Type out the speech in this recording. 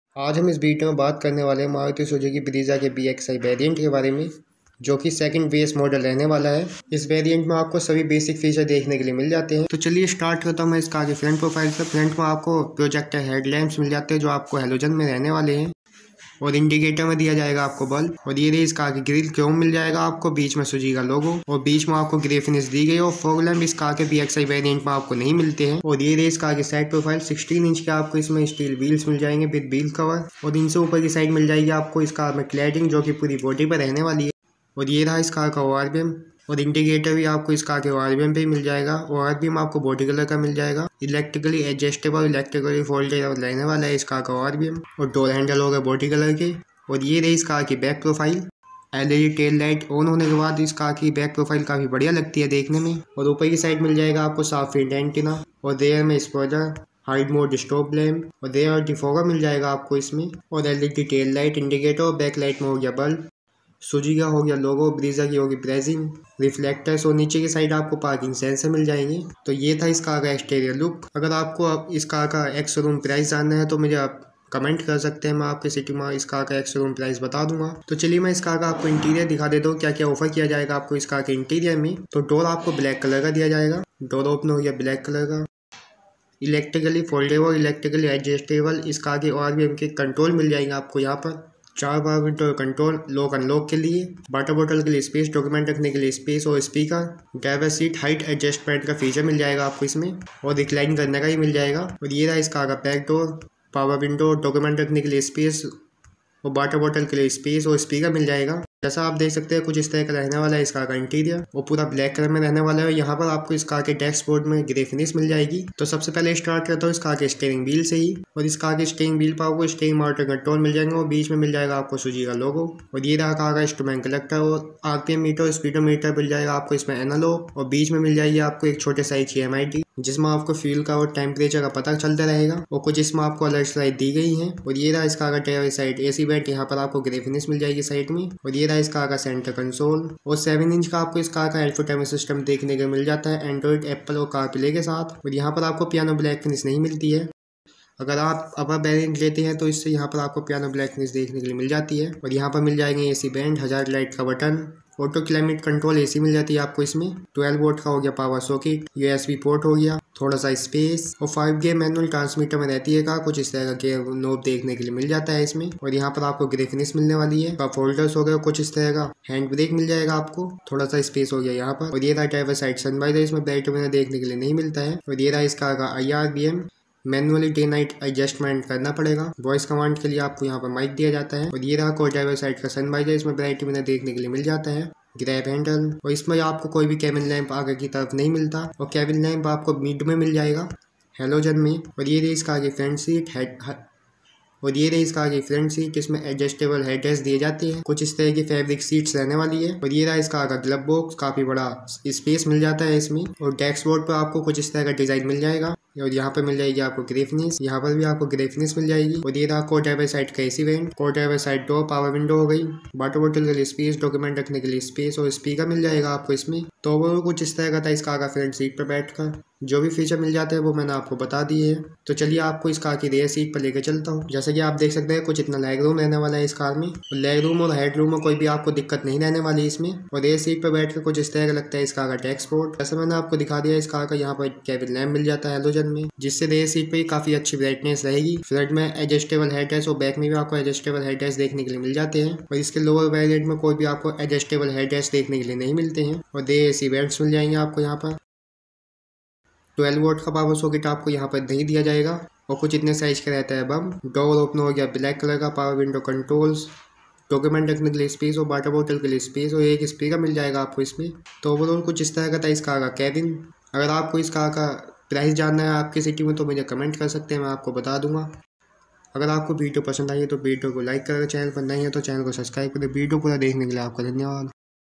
आज हम इस वीडियो में बात करने वाले हैं मारुति सुजुकी ब्रीजा के BXI वेरिएंट के बारे में, जो कि सेकंड बेस मॉडल रहने वाला है। इस वेरिएंट में आपको सभी बेसिक फीचर देखने के लिए मिल जाते हैं। तो चलिए स्टार्ट करता हूँ मैं इसका आगे फ्रंट प्रोफाइल से। फ्रंट में आपको प्रोजेक्टर हेडलैम्प्स मिल जाते हैं जो आपको हेलोजन में रहने वाले हैं, और इंडिकेटर में दिया जाएगा आपको बल्ब। और ये रही इसका आगे ग्रिल क्रोम मिल जाएगा आपको, बीच में सुजुकी का लोगो और बीच में आपको ग्रे फिनिश दी गई। और फॉग लैम्प इस कार के BXI वेरिएंट में आपको नहीं मिलते हैं। और ये रही इसका आगे साइड प्रोफाइल। 16 इंच के आपको इसमें स्टील व्हील्स मिल जाएंगे विद व्हील कवर, और इनसे ऊपर की साइड मिल जाएगी आपको इस कार में क्लैडिंग जो कि पूरी बॉडी पर रहने वाली है। और ये रहा इस कार का ORVM, और इंडिकेटर भी आपको इस कार के ORVM पे ही मिल जाएगा। ORVM आपको बॉडी कलर का मिल जाएगा, इलेक्ट्रिकली एडजस्टेबल इलेक्ट्रिकली फोल्डेबल रहने वाला है इस कार का ORVM। और डोर हैंडल होगा बॉडी कलर के। और ये रही इस कार की back profile. LED tail light on होने के बाद इस कार की बैक प्रोफाइल काफ़ी बढ़िया लगती है देखने में। और ऊपर की साइड मिल जाएगा आपको साफ फ्रंट एंटीना, और रेयर में spoiler, high mount stop lamp, और रेयर और डिफॉगर मिल जाएगा आपको इसमें। और LED टेल लाइट, इंडिकेटर और बैक लाइट में हो गया बल्ब। सुजुकी का हो गया लोगो, ब्रीजा की होगी ब्रेजिंग, रिफ्लेक्टर्स, और नीचे की साइड आपको पार्किंग सेंसर मिल जाएंगे। तो ये था इस कार का एक्सटीरियर लुक। अगर आपको अब इस कार का एक्स शोरूम प्राइस जानना है तो मुझे आप कमेंट कर सकते हैं, मैं आपके सिटी में इस कार का एक्स शोरूम प्राइस बता दूंगा। तो चलिए मैं इस कार का आपको इंटीरियर दिखा देता हूँ, क्या क्या ऑफर किया जाएगा आपको इस कार के इंटीरियर में। तो डोर आपको ब्लैक कलर का दिया जाएगा, डोर ओपन हो गया ब्लैक कलर का। इलेक्ट्रिकली फोल्डेबल इलेक्ट्रिकली एडजस्टेबल इस कार के ORVM के कंट्रोल मिल जाएंगे आपको यहाँ पर। 4 बार विंडो कंट्रोल, लॉक अनलॉक के लिए, वाटर बोतल के लिए स्पेस, डॉक्यूमेंट रखने के लिए स्पेस, और speaker. Driver seat height adjustment का फीचर मिल जाएगा आपको इसमें, और रिक्लाइन करने का ही मिल जाएगा। और ये रहा इस कार का back door, power window, document रखने के लिए स्पेस, और वाटर बोतल के लिए स्पेस, और स्पीकर मिल जाएगा। जैसा आप देख सकते हैं कुछ इस तरह का रहने वाला है इस कार का इंटीरियर, वो पूरा ब्लैक कलर में रहने वाला है। यहाँ पर आपको इस कार के डैशबोर्ड में ग्रे फिनिश मिल जाएगी। तो सबसे पहले स्टार्ट करता हूँ इस कार के स्टीयरिंग व्हील से ही। और इस कार के स्टीयरिंग व्हील पर आपको स्टीयरिंग मोटर कंट्रोल मिल जाएंगे, और बीच में मिल जाएगा आपको सुजुकी का लोगो। और ये रहा कार का इंस्ट्रूमेंट कलेक्टर, और RPM मीटर, स्पीडोमीटर मिल जाएगा आपको इसमें एनालॉग। और बीच में मिल जाएगी आपको एक छोटे साइज की MID, जिसमें आपको फ्यूल का और टेम्परेचर का पता चलता रहेगा। और कुछ इसमें आपको अलर्ट लाइट दी गई है। और ये रहा इस कार का ड्राइवर साइड AC वेंट, यहाँ पर आपको ग्रे फिनिश मिल जाएगी साइड में। और ये रहा इस कार का सेंटर कंसोल, और 7 इंच का आपको इस कार का इंफोटेनमेंट सिस्टम देखने को मिल जाता है एंड्रॉइड, एप्पल और कारप्ले के साथ। और यहाँ पर आपको पियानो ब्लैक फिनिश नहीं मिलती है। अगर आप अपर वेरिएंट लेते हैं तो इससे यहाँ पर आपको पियानो ब्लैक फिनिश देखने के लिए मिल जाती है। और यहाँ पर मिल जाएंगे AC बैंड, हजार्ड लाइट का button, auto climate control AC मिल जाती है आपको इसमें। 12 वोल्ट का हो गया पावर सॉकेट, USB पोर्ट हो गया, थोड़ा सा स्पेस, और 5 गियर मैनुअल ट्रांसमीटर में रहती है कार। कुछ इस तरह का गियर नोब देखने के लिए मिल जाता है इसमें। और यहाँ पर आपको ग्रे फिनिश मिलने वाली है। कप होल्डर्स हो गए, कुछ इस तरह का हैंड ब्रेक मिल जाएगा आपको, थोड़ा सा स्पेस हो गया यहाँ पर। और ये रहा ड्राइवर साइड सनवाइजर, इसमें ब्राइट में देखने के लिए नहीं मिलता है। और ये रहा इस कार का IRBM, manually day night adjustment करना पड़ेगा। वॉइस कमांड के लिए आपको यहाँ पर माइक दिया जाता है। और ये रहा को ड्राइवर साइड का सनवाइजर, इसमें ब्राइट में देखने के लिए मिल जाता है। ग्रैब हैंडल, और इसमें आपको कोई भी केबिन लैंप आगे की तरफ नहीं मिलता, और केबिन लैंप आपको मिड में मिल जाएगा हेलोजन में। और ये रही इसका आगे फ्रंट सीट और ये रही इसका आगे फ्रंट सीट, इसमें एडजस्टेबल हेडरेस्ट दिए जाते हैं। कुछ इस तरह की फैब्रिक सीट्स रहने वाली है। और ये रहा इसका आगे ग्लव बॉक्स, काफी बड़ा स्पेस मिल जाता है इसमें। और डैशबोर्ड पर आपको कुछ इस तरह का डिजाइन मिल जाएगा। और यहाँ पर मिल जाएगी आपको ग्रे फिनिश, यहाँ पर भी आपको ग्रे फिनिश मिल जाएगी। और ये रहा को ड्राइवर साइड का AC वेंट, को driver side door, power window हो गई, वाटर बोतल के लिए स्पेस, डॉक्यूमेंट रखने के लिए स्पेस, और स्पीकर मिल जाएगा आपको इसमें। तो वो कुछ इस तरह का था इस कार का फ्रंट सीट पर बैठकर। जो भी फीचर मिल जाते हैं वो मैंने आपको बता दिए हैं। तो चलिए आपको इस कार की रेयर सीट पर लेकर चलता हूँ। जैसे कि आप देख सकते हैं कुछ इतना लेग रूम रहने वाला है इस कार में। लेग रूम और हेड रूम में कोई भी आपको दिक्कत नहीं रहने वाली इसमें। और रेयर सीट पर बैठकर कुछ इस तरह का लगता है इस कार का डैशबोर्ड। जैसे मैंने आपको दिखा दिया इस कार का यहाँ पर केबिन लैम्प मिल जाता है हेलोजन में, जिससे रेयर सीट पर काफी अच्छी ब्राइटनेस रहेगी। फ्रंट में एडजस्टेबल हेडरेस्ट, और बैक में भी आपको एडजस्टेबल हेडरेस्ट देखने के लिए मिल जाते हैं। और इसके लोअर वेरिएंट में कोई भी आपको एडजस्टेबल हेडरेस्ट देखने के लिए नहीं मिलते हैं। और रेयर AC वेंट्स मिल जाएंगे आपको यहाँ पर। 12 वोल्ट का पावर सॉकेट आपको यहाँ पर नहीं दिया जाएगा। और कुछ इतने साइज का रहता है बम। डोर ओपन हो गया ब्लैक कलर का, पावर विंडो कंट्रोल्स, डॉक्यूमेंट रखने के लिए स्पेस, और वाटर बोतल के लिए स्पेस, और एक स्पीकर मिल जाएगा आपको इसमें। तो ओवरऑल कुछ इस तरह का था इस कार का कैबिन। अगर आपको इस कार का प्राइस जानना है आपकी सिटी में तो मुझे कमेंट कर सकते हैं, मैं आपको बता दूंगा। अगर आपको वीडियो पसंद आई है तो वीडियो को लाइक करें, चैनल पर नहीं है तो चैनल को सब्सक्राइब करें। वीडियो पूरा देखने के लिए आपका धन्यवाद।